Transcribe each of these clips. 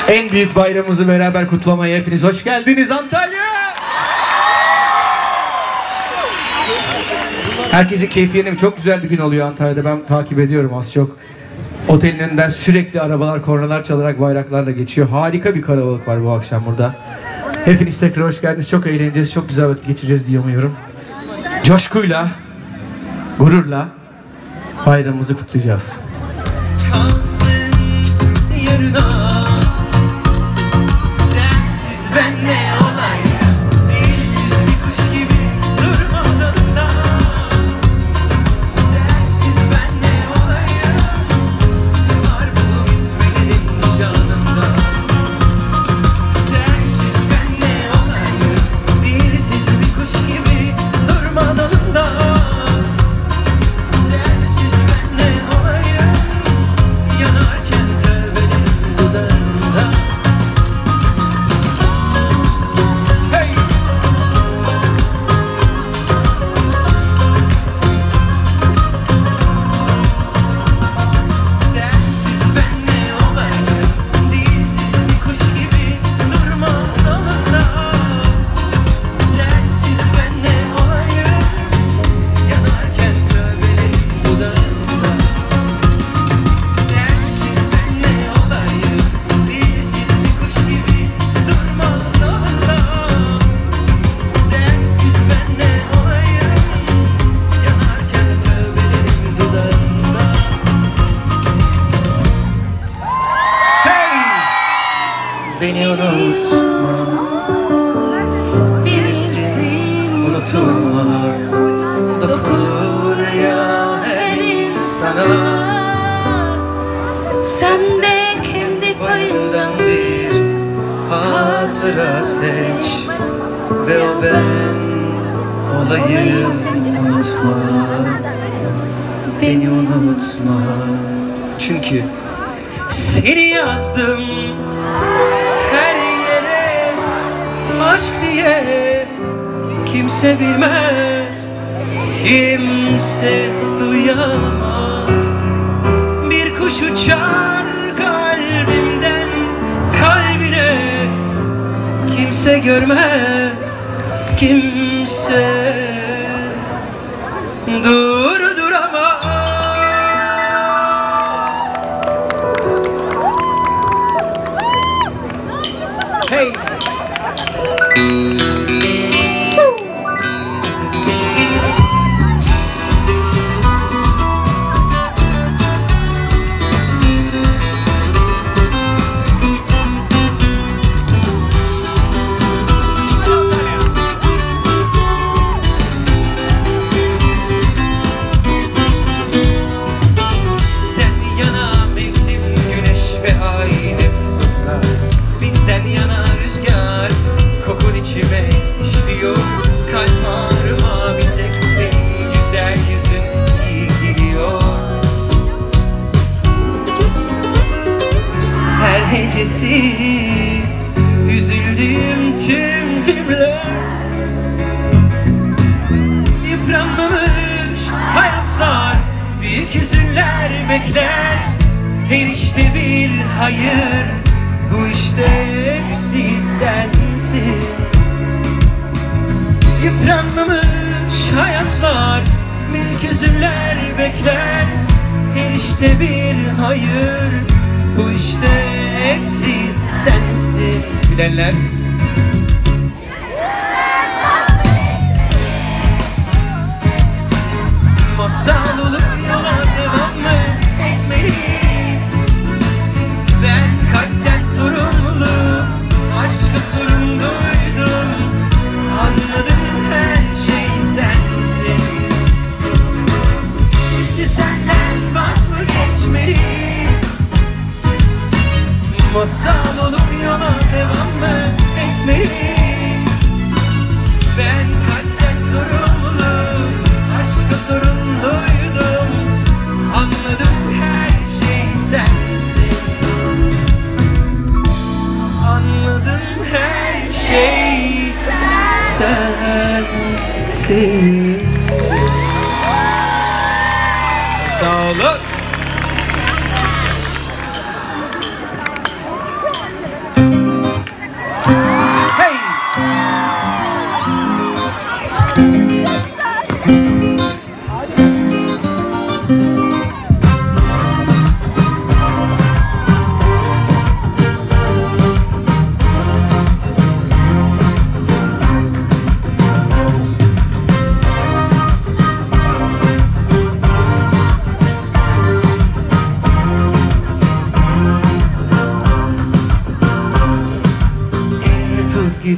En büyük bayramımızı beraber kutlamaya hepiniz hoş geldiniz Antalya. Herkesin keyfi yerine çok güzel bir gün oluyor Antalya'da. Ben takip ediyorum az çok. Otelin önünden sürekli arabalar, kornalar çalarak bayraklarla geçiyor. Harika bir kalabalık var bu akşam burada. Hepiniz tekrar hoş geldiniz. Çok eğleneceğiz, çok güzel vakit geçireceğiz diye umuyorum. Coşkuyla, gururla bayramımızı kutlayacağız. Kalsın yarına, sensiz ben ne olayım, değilsiz bir kuş gibi durma dalında. Sensiz ben ne olayım, var bu gitmelerin nişanında. Sensiz ben ne olayım, değilsiz bir kuş gibi durma dalında. Sensiz ben ne olayım, yanarken tövbenin dudağında. Hey! Sensiz ben ne olayım, değilsiz bir kuş gibi durma dalında. Sensiz ben ne olayım, yanarken tövbenin dudağında. Sensiz ben ne olayım, değilsiz bir kuş gibi durma dalında. Sensiz ben ne olayım, yanarken tövbenin dudağında. Hey! Beni unutma, bilirsin unutulmak dokunur ya her insana. Sen de kendi payından bir hatıra seç ve o ben olayım. Unutma, beni unutma, çünkü seni yazdım her yere aşk diye. Kimse bilmez, kimse duyamaz. Bir kuş uçar kalbimden kalbine, kimse görmez, kimse durduramaz. Hey! Sizden yana mevsim, güneş ve ay hep tutar. Bizden yana rüzgar, kokun içime işliyor. Kalp ağrıma bir tek senin güzel yüzün iyi geliyor. Her hecesi üzüldüğüm tüm filmler, yıpranmamış hayatlar, büyük hüzünler bekler. Her işte bir hayır, bu işte hepsi sensin. Yıpranmamış hayatlar, büyük hüzünler bekler. Her işte bir hayır, bu işte hepsi sensin. Bilenler. Masal olup yola devam mı etmeliyim? Ben kalpten sorumlu, aşka sorumluydum. Anladım, her şey sensin. Şimdi senden vaz mı geçmeliyim? Masal olup yola devam mı etmeliyim? Ben kalpten sorumlu, aşka sorumluydum. Anladım, her şey sensin. Anladım, her şey sensin. Sağ olun.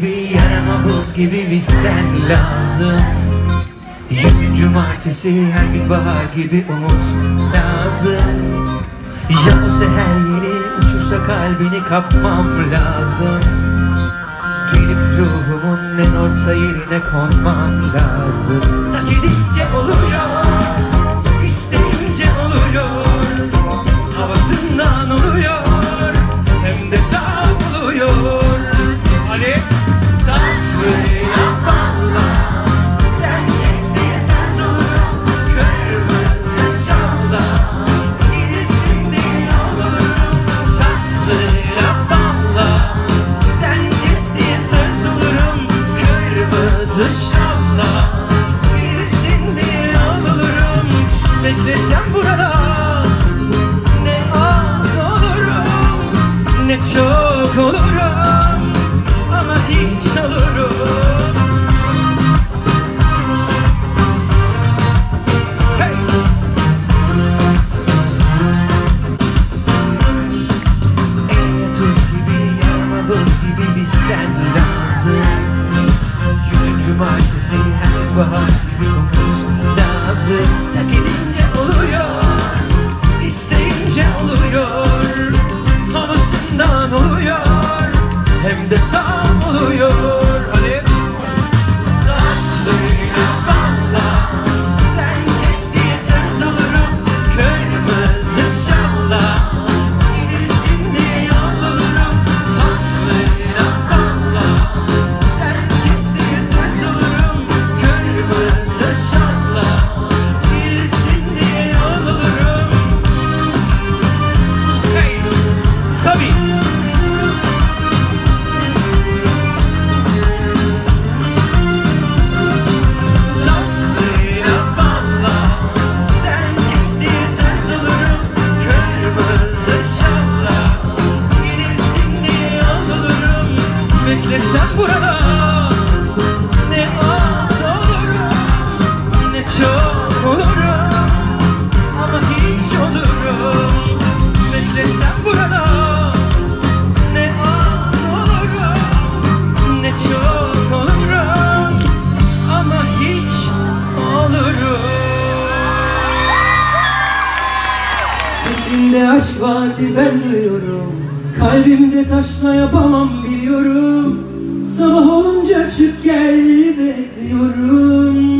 gibi, yarama buz gibi bir sen lazım. 100. cumartesi, her gün bahar gibi umut lazım. Ya o seher yeri uçursa kalbini kapmam lazım. Gelip ruhumun en orta yerine konman lazım. Tak edince oluyor, isteyince oluyor, havasından oluyor, hem de tam oluyor. Ali tatlıyla balla, sen kes diye söz olurum. Kırmızı şalla, gelirsin diye olurum. Tatlıyla balla, sen kes diye söz olurum. Kırmızı şalla, gelirsin diye olurum. Beklesem burada ne az olurum, ne çok olurum, ama hiç olurum. Hey! Eline tuz gibi, yarama buz gibi bir sen lazım. 100. cumartesi, her bahar gibi umut lazım. Tak edince oluyor, isteyince oluyor, havasından oluyor, hem de tam oluyor. Hadi tatlıyla balla, sen kes diye söz olurum. Kırmızı şalla, gelirsin diye olurum. Tatlıyla balla, sen kes diye söz olurum. Kırmızı şalla, gelirsin diye olurum. Hey, Sabi. Tatlıyla balla, sen kes diye söz olurum. Kırmızı şalla, gelirsin diye olurum. Beklesem burada ne az olurum, ne çok olurum, ama hiç olurum. Beklesem burada ne az olurum, ne çok olurum, ama hiç olurum. Sesinde aşk var bir ben duyuyorum. Kalbimde taşla yapamam biliyorum. Sabah olunca çık gel bekliyorum.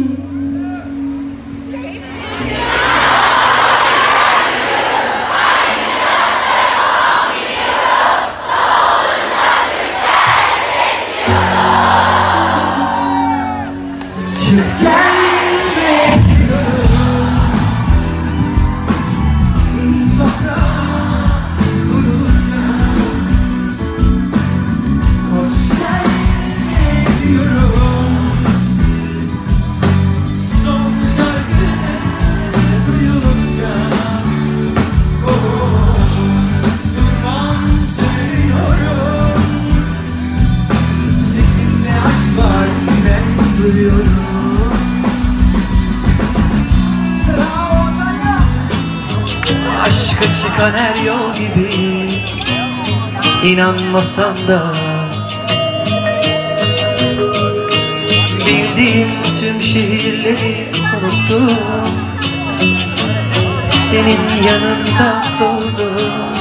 Çık gel bekliyorum. Sokak kurulacak. Hoş geldin diyorum. Son şarkını duyulunca oh, durmam söylüyorum. Sesinde aşk var ben duyuyorum. Aşka çıkan her yol gibi, inanmasan da bildiğim tüm şehirleri unuttum. Senin yanında doğdum.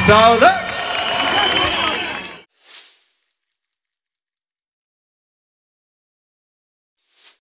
sağ olun.